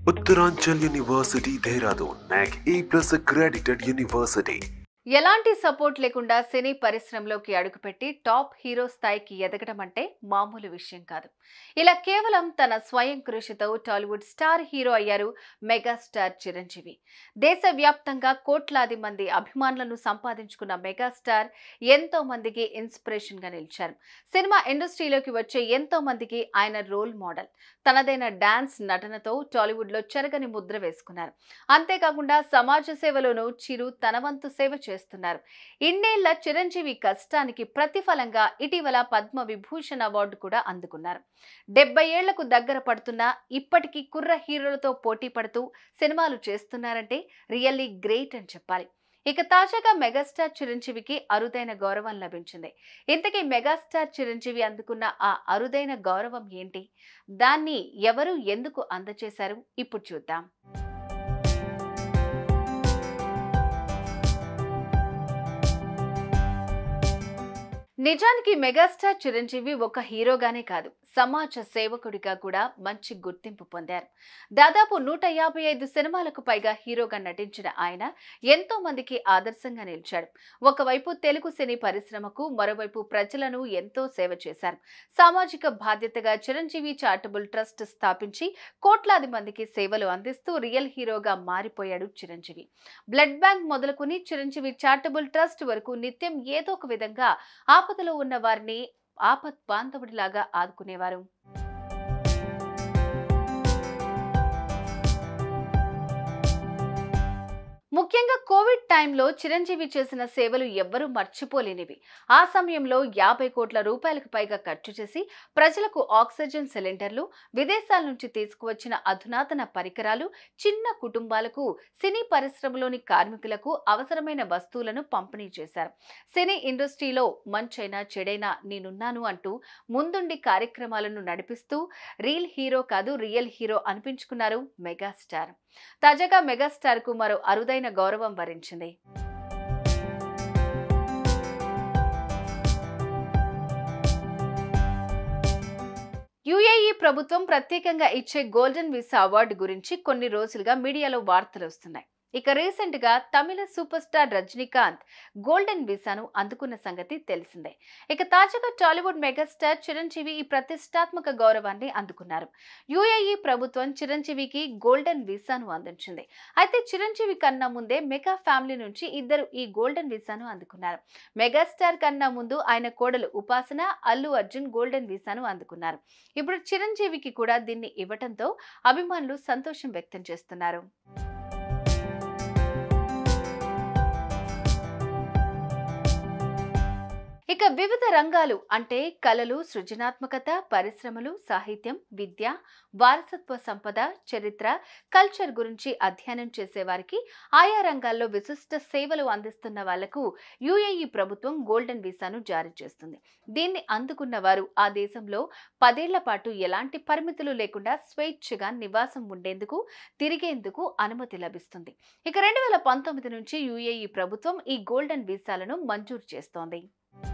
Uttaranchal University, Dehradun, NAC A+ accredited university. ఎలాంటి support లేకుండా cine పరిశ్రమలోకి అడుగుపెట్టి టాప్ హీరో స్థాయికి ఎదగడం అంటే మామూలు విషయం కాదు. ఇలా కేవలం తన స్వయం కృషితో టాలీవుడ్ స్టార్ హీరో అయ్యారు మెగాస్టార్ చిరంజీవి. దేశవ్యాప్తంగా కోట్లాది మంది అభిమానులను సంపాదించుకున్న మెగాస్టార్ ఎంతో మందికి ఇన్స్పిరేషన్ గా నిలిచారు. సినిమా ఇండస్ట్రీలోకి వచ్చే ఎంతో మందికి ఆయన రోల్ మోడల్. తనదైన డాన్స్ నటనతో టాలీవుడ్ లో చెరగని ముద్ర వేసుకున్నారు. అంతేకాకుండా సమాజ సేవలోనూ చిరు తన వంతు సేవ చేస్తున్నారు. ఇన్నేళ్ల చిరంజీవి కష్టానికి ప్రతిఫలంగా ఇటీవల పద్మ విభూషణ్ అవార్డు కూడా అందుకున్నారు. 70 ఏళ్లకు దగ్గర పడుతున్నా ఇప్పటికీ కుర్ర హీరోలతో పోటీ పడుతూ సినిమాలు చేస్తున్నారంటే రియల్లీ గ్రేట్ అని చెప్పాలి. ఇక తాజాగా మెగాస్టార్ చిరంజీవికి అరుదైన గౌరవం లభించింది. ఇంతకీ మెగాస్టార్ చిరంజీవి అందుకున్న ఆ అరుదైన గౌరవం ఏంటి? దాన్ని ఎవరు ఎందుకు అందజేశారు? ఇప్పుడు చూద్దాం. నిజానికి మెగాస్టార్ చిరంజీవి ఒక హీరోగానే కాదు, సమాజ సేవకుడిగా కూడా మంచి గుర్తింపు పొందారు. దాదాపు 155 సినిమాలకు పైగా హీరోగా నటించిన ఆయన ఎంతో మందికి ఆదర్శంగా నిలిచాడు. ఒకవైపు తెలుగు సినీ పరిశ్రమకు, మరోవైపు ప్రజలను ఎంతో సేవ చేశారు. సామాజిక బాధ్యతగా చిరంజీవి చారిటబుల్ ట్రస్ట్ స్థాపించి కోట్లాది మందికి సేవలు అందిస్తూ రియల్ హీరోగా మారిపోయాడు చిరంజీవి. బ్లడ్ బ్యాంక్ మొదలుకుని చిరంజీవి చారిటబుల్ ట్రస్ట్ వరకు నిత్యం ఏదో ఒక విధంగా ఆపదలో ఉన్న వారిని ఆపత్ బాంధవుడిలాగా ఆదుకునేవారు. ముఖ్యంగా కోవిడ్ టైంలో చిరంజీవి చేసిన సేవలు ఎవ్వరూ మర్చిపోలేనివి. ఆ సమయంలో 50 కోట్ల రూపాయలకు పైగా ఖర్చు చేసి ప్రజలకు ఆక్సిజన్ సిలిండర్లు, విదేశాల నుంచి తీసుకువచ్చిన అధునాతన పరికరాలు, చిన్న కుటుంబాలకు, సినీ పరిశ్రమలోని కార్మికులకు అవసరమైన వస్తువులను పంపిణీ చేశారు. సినీ ఇండస్ట్రీలో మంచైనా చెడైనా నేనున్నాను అంటూ ముందుండి కార్యక్రమాలను నడిపిస్తూ రియల్ హీరో కాదు రియల్ హీరో అనిపించుకున్నారు మెగాస్టార్. తాజాగా మెగాస్టార్ కు మరో అరుదైన గౌరవం వరించింది. యుఏఈ ప్రభుత్వం ప్రత్యేకంగా ఇచ్చే గోల్డెన్ వీసా అవార్డు గురించి కొన్ని రోజులుగా మీడియాలో వార్తలు వస్తున్నాయి. ఇక రీసెంట్ గా తమిళ సూపర్ స్టార్ రజనీకాంత్ గోల్డెన్ వీసాను అందుకున్న సంగతి తెలిసిందే. ఇక తాజాగా టాలీవుడ్ మెగాస్టార్ చిరంజీవి ఈ ప్రతిష్టాత్మక గౌరవాన్ని అందుకున్నారు. యుఏఈ ప్రభుత్వం చిరంజీవికి గోల్డెన్ వీసాను అందించింది. అయితే చిరంజీవి కన్నా ముందే మెగా ఫ్యామిలీ నుంచి ఇద్దరు ఈ గోల్డెన్ వీసాను అందుకున్నారు. మెగాస్టార్ కన్నా ముందు ఆయన కోడలు ఉపాసన, అల్లు అర్జున్ గోల్డెన్ వీసాను అందుకున్నారు. ఇప్పుడు చిరంజీవికి కూడా దీన్ని ఇవ్వడంతో అభిమానులు సంతోషం వ్యక్తం చేస్తున్నారు. ఇక వివిధ రంగాలు అంటే కళలు, సృజనాత్మకత, పరిశ్రమలు, సాహిత్యం, విద్య, వారసత్వ సంపద, చరిత్ర, కల్చర్ గురించి అధ్యయనం చేసేవారికి, ఆయా రంగాల్లో విశిష్ట సేవలు అందిస్తున్న వాళ్లకు యుఏఈ ప్రభుత్వం గోల్డెన్ వీసాను జారీ చేస్తుంది. దీన్ని అందుకున్న వారు ఆ దేశంలో 10 ఏళ్ల పాటు ఎలాంటి పరిమితులు లేకుండా స్వేచ్ఛగా నివాసం ఉండేందుకు, తిరిగేందుకు అనుమతి లభిస్తుంది. ఇక 2019 నుంచి యుఏఈ ప్రభుత్వం ఈ గోల్డెన్ వీసాలను మంజూరు చేస్తోంది.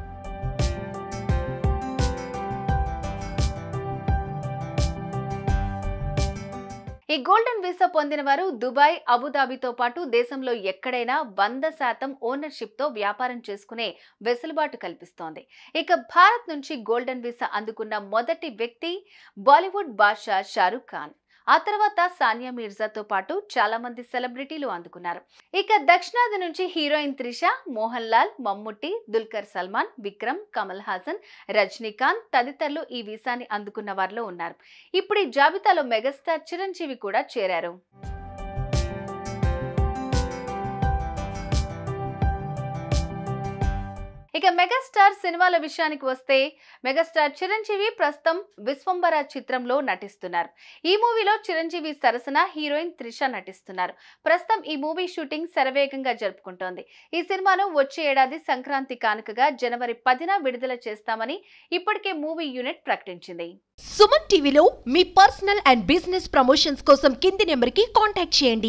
ఈ గోల్డెన్ వీసా పొందిన వారు దుబాయ్, అబుదాబితో పాటు దేశంలో ఎక్కడైనా 100% ఓనర్షిప్ తో వ్యాపారం చేసుకునే వెసులుబాటు కల్పిస్తోంది. ఇక భారత్ నుంచి గోల్డెన్ వీసా అందుకున్న మొదటి వ్యక్తి బాలీవుడ్ బాద్షా షారుఖ్ ఖాన్. ఆ తర్వాత సానియా మీర్జాతో పాటు చాలా మంది సెలబ్రిటీలు అందుకున్నారు. ఇక దక్షిణాది నుంచి హీరోయిన్ త్రిష, మోహన్ లాల్, మమ్ముట్టి, దుల్కర్ సల్మాన్, విక్రమ్, కమల్ హాసన్, రజనీకాంత్ తదితరులు ఈ వీసాని అందుకున్న వారిలో ఉన్నారు. ఇప్పుడు ఈ జాబితాలో మెగాస్టార్ చిరంజీవి కూడా చేరారు. ఇక మెగాస్టార్ సినిమాల విషయానికి వస్తే మెగాస్టార్ చిరంజీవి ప్రస్తుతం విశ్వంబర చిత్రంలో నటిస్తున్నారు. ఈ మూవీలో చిరంజీవి సరసన హీరోయిన్ త్రిష నటిస్తున్నారు. ప్రస్తుతం ఈ మూవీ షూటింగ్ శరవేగంగా జరుపుకుంటోంది. ఈ సినిమాను వచ్చే ఏడాది సంక్రాంతి కానుకగా జనవరి 10న విడుదల చేస్తామని ఇప్పటికే మూవీ యూనిట్ ప్రకటించింది. సుమన్ టీవీలో మీ పర్సనల్ అండ్ బిజినెస్ ప్రమోషన్స్ కోసం కింది నెంబర్కి కాంటాక్ట్ చేయండి.